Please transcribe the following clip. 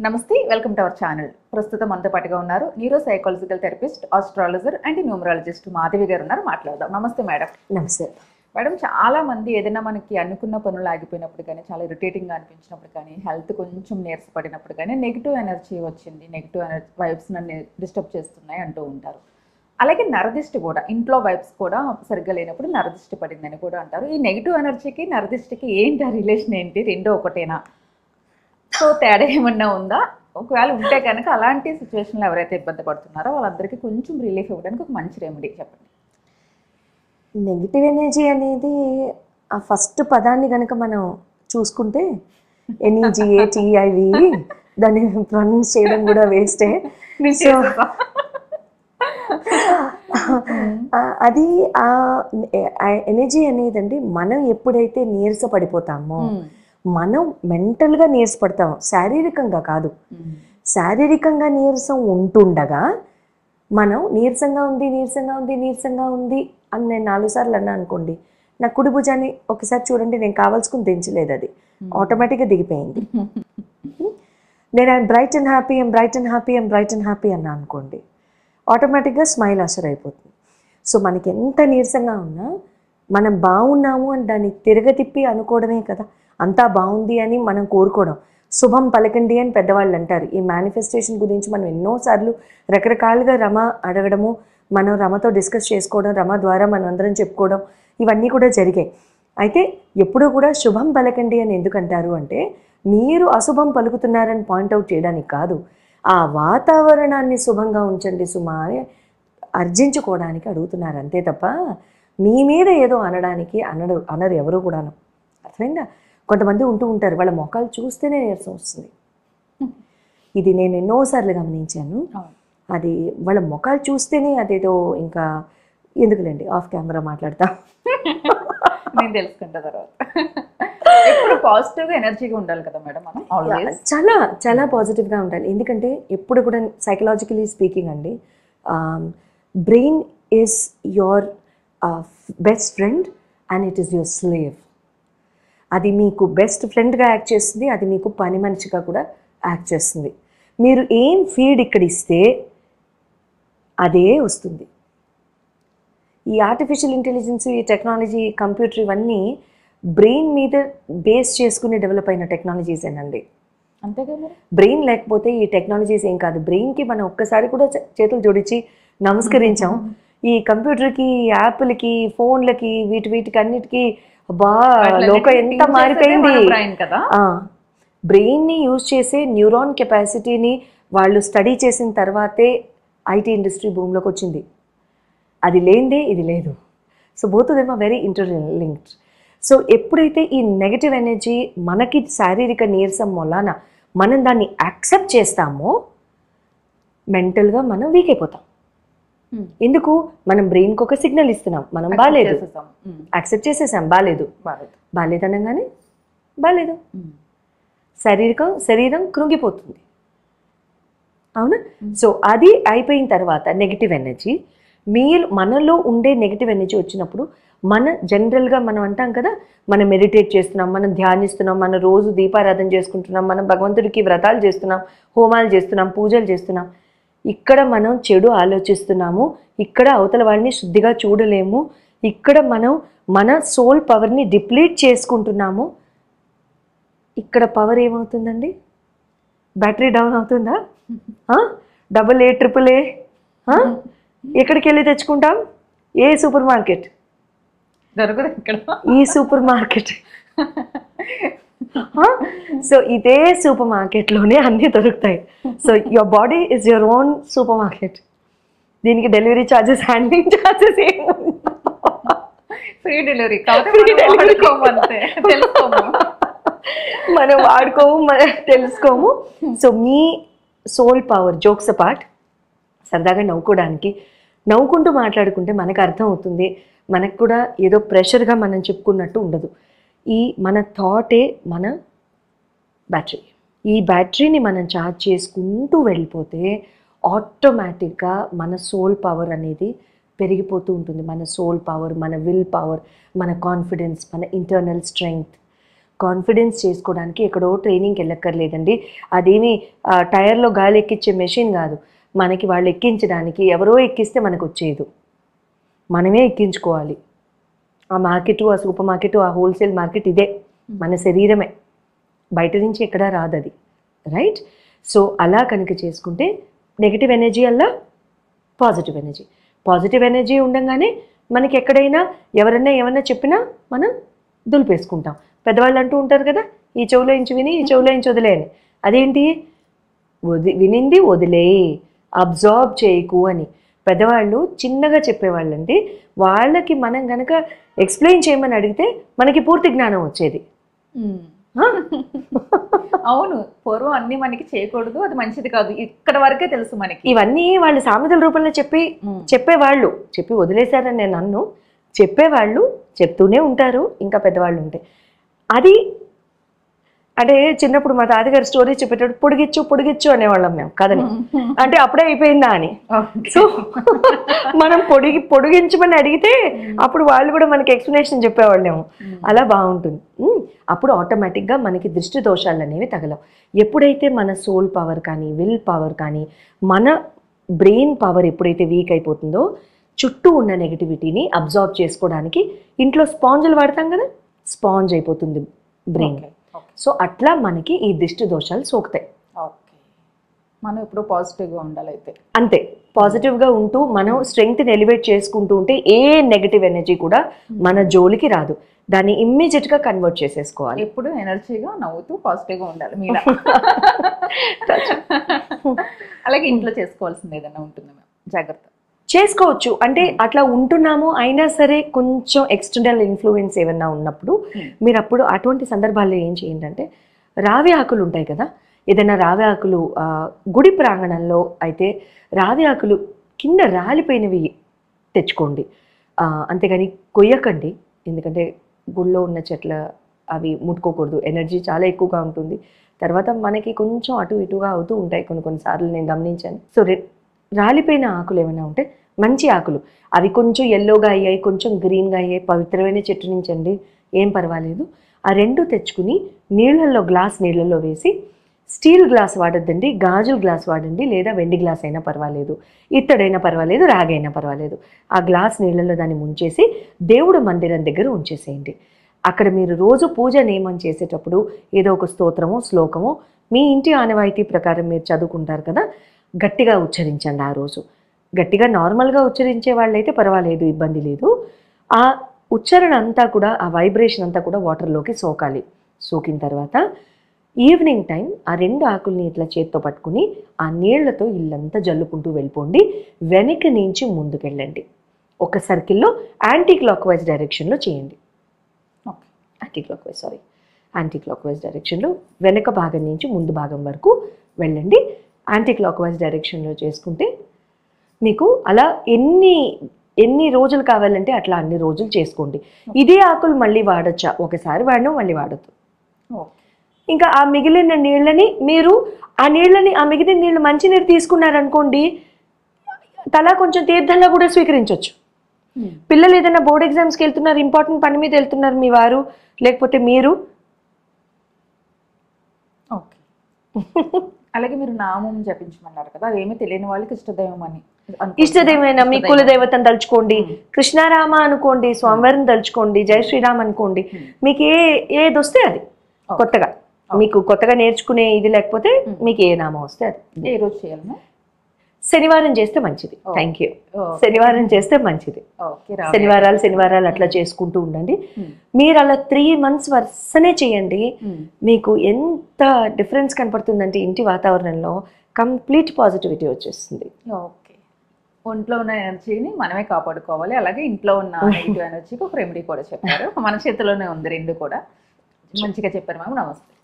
నమస్తే, welcome to our channel. ప్రస్తుతం మనతో పాటుగా ఉన్నారు neuro psychological therapist, astrologer and numerologist Madhavi గారు ఉన్నారు. మాట్లాడదాం. నమస్తే మేడం. నమస్తే మేడం, చాలా మంది ఏదైనా మనకి అనుకున్న పనులు ఆగిపోయినప్పుడు కానీ, చాలా ఇరిటేటింగ్గా అనిపించినప్పుడు కానీ, హెల్త్ కొంచెం నీరసపడినప్పుడు కానీ, నెగిటివ్ ఎనర్జీ వచ్చింది, నెగిటివ్ వైబ్స్ నన్ను డిస్టర్బ్ చేస్తున్నాయి అంటూ ఉంటారు. అలాగే నరదిష్టి కూడా, ఇంట్లో వైబ్స్ కూడా సరిగ్గా లేనప్పుడు నరదిష్టి పడిందని కూడా అంటారు. ఈ నెగిటివ్ ఎనర్జీకి నరదిష్టికి ఏంటి రిలేషన్, ఏంటి? రెండో ఒకటేనా? సో తేడా ఏమన్నా ఉందా? ఒకవేళ ఉంటే కనుక అలాంటి సిచ్యువేషన్లో ఎవరైతే ఇబ్బంది పడుతున్నారో వాళ్ళందరికీ కొంచెం రిలీఫ్ ఇవ్వడానికి ఒక మంచి రెమెడీ చెప్పండి. నెగిటివ్ ఎనర్జీ అనేది ఆ ఫస్ట్ పదాన్ని కనుక మనం చూసుకుంటే NEGATIV, దాన్ని ప్రొనౌన్స్ చేయడం కూడా వేస్టే. సో అది ఆ ఎనర్జీ అనేదండి, మనం ఎప్పుడైతే నీరస పడిపోతామో మనం మెంటల్గా నీరసపడతాం, శారీరకంగా కాదు. శారీరకంగా నీరసం ఉంటుండగా మనం నీరసంగా ఉంది అని నేను 4 సార్లు అన్నా అనుకోండి, నా కుడి భుజాన్ని ఒకసారి చూడండి, నేను కావాల్సుకుని దించలేదు, అది ఆటోమేటిక్గా దిగిపోయింది. నేను ఐఎమ్ బ్రైట్ అండ్ హ్యాపీ అన్నా అనుకోండి, ఆటోమేటిక్గా స్మైల్ అసర్ అయిపోతుంది. సో మనకి ఎంత నీరసంగా ఉన్నా మనం బాగున్నాము అని దాన్ని తిరగతిప్పి అనుకోవడమే కదా, అంతా బాగుంది అని మనం కోరుకోవడం. శుభం పలకండి అని పెద్దవాళ్ళు అంటారు. ఈ మేనిఫెస్టేషన్ గురించి మనం ఎన్నోసార్లు రకరకాలుగా రమ అడగడము, మనం రమతో డిస్కస్ చేసుకోవడం, రమ ద్వారా మనం అందరం చెప్పుకోవడం, ఇవన్నీ కూడా జరిగాయి. అయితే ఎప్పుడూ కూడా శుభం పలకండి అని ఎందుకు అంటారు అంటే, మీరు అశుభం పలుకుతున్నారని పాయింట్అవుట్ చేయడానికి కాదు, ఆ వాతావరణాన్ని శుభంగా ఉంచండి సుమా అని అర్జించుకోవడానికి అడుగుతున్నారు, అంతే తప్ప మీ మీద ఏదో అనడానికి అనరు ఎవరు కూడాను. అర్థమైందా? కొంతమంది ఉంటూ ఉంటారు, వాళ్ళ మొఖాలు చూస్తేనే నీరసం వస్తుంది. ఇది నేను ఎన్నోసార్లు గమనించాను. అది వాళ్ళ మొఖాలు చూస్తేనే అదేదో, ఇంకా ఎందుకులేండి, ఆఫ్ కెమెరా మాట్లాడతా, నేను తెలుసుకుంటా తర్వాత. ఎప్పుడు పాజిటివ్గా ఎనర్జీగా ఉండాలి కదా మేడం మనం, ఆల్వేస్ చాలా చాలా పాజిటివ్గా ఉండాలి. ఎందుకంటే ఎప్పుడు కూడా సైకలాజికలీ స్పీకింగ్ అండి, brain is your best friend and it is your slave. అది మీకు బెస్ట్ ఫ్రెండ్గా యాక్ట్ చేస్తుంది, అది మీకు పని మనిషిగా కూడా యాక్ట్ చేస్తుంది. మీరు ఏం ఫీడ్ ఇక్కడ ఇస్తే అదే వస్తుంది. ఈ ఆర్టిఫిషియల్ ఇంటెలిజెన్స్, ఈ టెక్నాలజీ, కంప్యూటర్, ఇవన్నీ బ్రెయిన్ మీద బేస్ చేసుకుని డెవలప్ అయిన టెక్నాలజీస్ ఏనండి. అంతేగా మరి. బ్రెయిన్ లేకపోతే ఈ టెక్నాలజీస్ ఏం కాదు. బ్రెయిన్కి మనం ఒక్కసారి కూడా చేతులు జోడించి నమస్కరించాం. ఈ కంప్యూటర్కి, యాప్లకి, ఫోన్లకి, వీటికి అన్నిటికీ లోకం ఎంత మారిపోయింది. బ్రెయిన్ని యూజ్ చేసే న్యూరాన్ కెపాసిటీని వాళ్ళు స్టడీ చేసిన తర్వాతే IT ఇండస్ట్రీ భూమిలోకి వచ్చింది. అది లేనిదే ఇది లేదు. So both of them are very interlinked. So ఎప్పుడైతే ఈ నెగటివ్ ఎనర్జీ మనకి శారీరక నీరసం వలన మనం దాన్ని యాక్సెప్ట్ చేస్తామో మెంటల్గా మనం వీక్ అయిపోతాం. ఎందుకు? మనం బ్రెయిన్కి ఒక సిగ్నల్ ఇస్తున్నాం, మనం బాగాలేదు, యాక్సెప్ట్ చేసేసాం, బాగాలేదు అనగానే బాగాలేదు, శరీరం కృంగిపోతుంది. అవునా? సో అది అయిపోయిన తర్వాత నెగిటివ్ ఎనర్జీ, మనలో ఉండే నెగిటివ్ ఎనర్జీ వచ్చినప్పుడు జనరల్గా మనం అంటాం కదా, మనం మెడిటేట్ చేస్తున్నాం, మనం ధ్యానిస్తున్నాం, మనం రోజు దీపారాధన చేసుకుంటున్నాం, మనం భగవంతుడికి వ్రతాలు చేస్తున్నాం, హోమాలు చేస్తున్నాం, పూజలు చేస్తున్నాం. ఇక్కడ మనం చెడు ఆలోచిస్తున్నాము, ఇక్కడ అవతల వాళ్ళని శుద్ధిగా చూడలేము, ఇక్కడ మనం మన సోల్ పవర్ని డిప్లీట్ చేసుకుంటున్నాము. ఇక్కడ పవర్ ఏమవుతుందండి? బ్యాటరీ డౌన్ అవుతుందా? AA, AAA ఎక్కడికి వెళ్ళి తెచ్చుకుంటాం? ఏ సూపర్ మార్కెట్ దొరకదు ఇక్కడ, ఈ సూపర్ మార్కెట్. సో ఇదే సూపర్ మార్కెట్లోనే అన్నీ దొరుకుతాయి. So your body is your own super market. దీనికి delivery charges, handling charges free delivery, మనం వాడుకోము, మనం తెలుసుకోము. సో మీ సోల్ పవర్, జోక్స్ అపార్ట్, సరదాగా నవ్వుకుంటూ మాట్లాడుకుంటే మనకు అర్థం అవుతుంది. మనకు కూడా ఏదో ప్రెషర్గా మనం చెప్పుకున్నట్టు ఉండదు. మన థాటే మన బ్యాటరీ. ఈ బ్యాటరీని మనం ఛార్జ్ చేసుకుంటూ వెళ్ళిపోతే ఆటోమేటిక్గా మన సోల్ పవర్ అనేది పెరిగిపోతూ ఉంటుంది. మన సోల్ పవర్, మన విల్ పవర్, మన కాన్ఫిడెన్స్, మన ఇంటర్నల్ స్ట్రెంగ్త్, కాన్ఫిడెన్స్ చేసుకోవడానికి ఎక్కడో ట్రైనింగ్కి వెళ్ళక్కర్లేదండి. అదేమి టైర్లో గాలి ఎక్కించే మెషిన్ కాదు. మనకి వాళ్ళు ఎక్కించడానికి ఎవరో ఎక్కిస్తే మనకు వచ్చేది, మనమే ఎక్కించుకోవాలి. ఆ మార్కెట్, ఆ సూపర్ మార్కెట్, ఆ హోల్సేల్ మార్కెట్ ఇదే మన శరీరమే, బయట నుంచి ఎక్కడా రాదు అది, రైట్? సో అలా కనుక చేసుకుంటే నెగిటివ్ ఎనర్జీ అలా పాజిటివ్ ఎనర్జీ ఉండగానే మనకి ఎక్కడైనా ఎవరైనా ఏమన్నా చెప్పినా మనం దులిపేసుకుంటాం. పెద్దవాళ్ళు అంటూ ఉంటారు కదా, ఈ చెవులో ఇంచు విని ఈ చెవులో ఇంచు వదిలే అని. అదేంటి? వినింది వదిలే, అబ్జార్బ్ చేయకు అని పెద్దవాళ్ళు చిన్నగా చెప్పేవాళ్ళంటే వాళ్ళకి మనం కనుక ఎక్స్ప్లెయిన్ చేయమని అడిగితే మనకి పూర్తి జ్ఞానం వచ్చేది. అవును, పూర్వం అన్ని మనకి చేయకూడదు, అది మంచిది కాదు, ఇక్కడ వరకే తెలుసు మనకి. ఇవన్నీ వాళ్ళు సామెతల రూపంలో చెప్పేవాళ్ళు, చెప్పి వదిలేశారని నేను అన్ను. చెప్పేవాళ్ళు చెప్తూనే ఉంటారు, ఇంకా పెద్దవాళ్ళు ఉంటాయి. అది అంటే చిన్నప్పుడు మా తాతగారు స్టోరీ చెప్పేటప్పుడు పొడిగిచ్చు అనేవాళ్ళం మేము కథని. అంటే అప్పుడే అయిపోయిందా అని. సో మనం పొడిగించమని అడిగితే అప్పుడు వాళ్ళు కూడా మనకి ఎక్స్ప్లెనేషన్ చెప్పేవాళ్ళేమో. అలా బాగుంటుంది. అప్పుడు ఆటోమేటిక్గా మనకి దృష్టి దోషాలు అనేవి తగలవు. ఎప్పుడైతే మన సోల్ పవర్ కానీ, విల్ పవర్ కానీ, మన బ్రెయిన్ పవర్ ఎప్పుడైతే వీక్ అయిపోతుందో చుట్టూ ఉన్న నెగిటివిటీని అబ్జార్బ్ చేసుకోవడానికి ఇంట్లో స్పాంజులు వాడతాం కదా, స్పాంజ్ అయిపోతుంది బ్రెయిన్. సో అట్లా మనకి ఈ దిష్టి దోషాలు సోకుతాయి. ఓకే, మనం ఇప్పుడు పాజిటివ్గా ఉండాలి అయితే. అంతే, పాజిటివ్గా ఉంటూ మనం స్ట్రెంగ్త్ని ఎలివేట్ చేసుకుంటూ ఉంటే ఏ నెగిటివ్ ఎనర్జీ కూడా మన జోలికి రాదు. దాన్ని ఇమ్మీడియట్గా కన్వర్ట్ చేసేసుకోవాలి. ఎప్పుడు ఎనర్జీగా నవ్వుతూ పాజిటివ్గా ఉండాలి మీలా. అలాగే ఇంట్లో చేసుకోవాల్సింది ఏదైనా ఉంటుంది మ్యామ్, జాగ్రత్త చేసుకోవచ్చు. అంటే అట్లా ఉంటున్నాము అయినా సరే కొంచెం ఎక్స్టర్నల్ ఇన్ఫ్లుయెన్స్ ఏమన్నా ఉన్నప్పుడు మీరు అప్పుడు అటువంటి సందర్భాల్లో ఏం చేయండి అంటే, రావి ఆకులు ఉంటాయి కదా, ఏదైనా రావి ఆకులు గుడి ప్రాంగణంలో అయితే రావి ఆకులు కింద రాలిపోయినవి తెచ్చుకోండి. అంతేగాని కొయ్యకండి, ఎందుకంటే గుళ్ళో ఉన్న చెట్ల అవి ముట్టుకోకూడదు, ఎనర్జీ చాలా ఎక్కువగా ఉంటుంది. తర్వాత మనకి కొంచెం అటు ఇటుగా అవుతూ ఉంటాయి కొన్నిసార్లు, నేను గమనించాను. సో రాలిపోయిన ఆకులు ఏమైనా ఉంటే మంచి ఆకులు, అవి కొంచెం ఎల్లోగా అయ్యాయి, కొంచెం గ్రీన్గా అయ్యాయి, పవిత్రమైన చెట్టు నుంచి అండి, ఏం పర్వాలేదు. ఆ రెండు తెచ్చుకుని గ్లాస్ నీళ్ళల్లో వేసి, స్టీల్ గ్లాస్ వాడద్దండి, గాజు గ్లాస్ వాడండి, లేదా వెండి గ్లాస్ అయినా పర్వాలేదు, ఇత్తడైనా పర్వాలేదు, రాగైనా పర్వాలేదు. ఆ గ్లాస్ నీళ్ళల్లో దాన్ని ముంచేసి దేవుడు మందిరం దగ్గర ఉంచేసేయండి. అక్కడ మీరు రోజు పూజ నియమం చేసేటప్పుడు ఏదో ఒక స్తోత్రమో శ్లోకమో మీ ఇంటి ఆనవాయితీ ప్రకారం మీరు చదువుకుంటారు కదా, గట్టిగా ఉచ్చరించండి. ఆ రోజు గట్టిగా నార్మల్గా ఉచ్చరించే వాళ్ళైతే పర్వాలేదు, ఇబ్బంది లేదు. ఆ ఉచ్చారణ అంతా కూడా, ఆ వైబ్రేషన్ అంతా కూడా వాటర్లోకి సోకాలి. సోకిన తర్వాత ఈవినింగ్ టైం ఆ రెండు ఆకుల్ని ఇట్లా చేత్తో పట్టుకుని ఆ నీళ్లతో ఇల్లంతా జల్లుకుంటూ వెళ్ళిపోండి. వెనక నుంచి ముందుకెళ్ళండి. ఒక సర్కిల్లో యాంటీ క్లాక్ వైజ్ డైరెక్షన్లో చేయండి. యాంటీ క్లాక్ వైజ్ డైరెక్షన్లో వెనక భాగం నుంచి ముందు భాగం వరకు వెళ్ళండి. యాంటీ క్లాక్ వైజ్ డైరెక్షన్లో చేసుకుంటే మీకు అలా ఎన్ని రోజులు కావాలంటే అట్లా అన్ని రోజులు చేసుకోండి. ఇదే ఆకులు మళ్ళీ వాడచ్చా? ఒకసారి వాడడం మళ్ళీ వాడద్దు. ఇంకా ఆ మిగిలిన నీళ్ళని మీరు ఆ మిగిలిన నీళ్ళు మంచినీరు తీసుకున్నారనుకోండి, తలా కొంచెం తీర్థంలో కూడా స్వీకరించవచ్చు. పిల్లలు ఏదైనా బోర్డ్ ఎగ్జామ్స్కి వెళ్తున్నారు, ఇంపార్టెంట్ పని మీద వెళ్తున్నారు మీ వారు లేకపోతే మీరు, ఓకే. అలాగే మీరు నామం జపించమన్నారు కదా, అవేమీ తెలియని వాళ్ళకి ఇష్టదైవం అని, ఇష్టదైవమైన మీ కులదేవతను తలుచుకోండి, కృష్ణారామ అనుకోండి, స్వామివారిని తలుచుకోండి, జై శ్రీరామ్ అనుకోండి. మీకు ఏది వస్తే అది కొత్తగా, మీకు కొత్తగా నేర్చుకునే ఇది లేకపోతే మీకు ఏ నామం వస్తే అది. ఏ రోజు చేయాలి? శనివారం చేస్తే మంచిది. Thank you. శనివారం చేస్తే మంచిది. శనివారాలు అట్లా చేసుకుంటూ ఉండండి. మీరు అలా 3 months వరుసనే చేయండి. మీకు ఎంత డిఫరెన్స్ కనపడుతుందంటే ఇంటి వాతావరణంలో కంప్లీట్ పాజిటివిటీ వచ్చేస్తుంది. ఓకే, ఒంట్లో ఉన్న ఎనర్జీని మనమే కాపాడుకోవాలి. అలాగే ఇంట్లో ఉన్న నెగిటివ్ ఎనర్జీకి ఒక రెమెడీ కూడా చెప్పారు. మన చేతిలోనే ఉంది, రెండు కూడా మంచిగా చెప్పారు మ్యామ్. నమస్తే.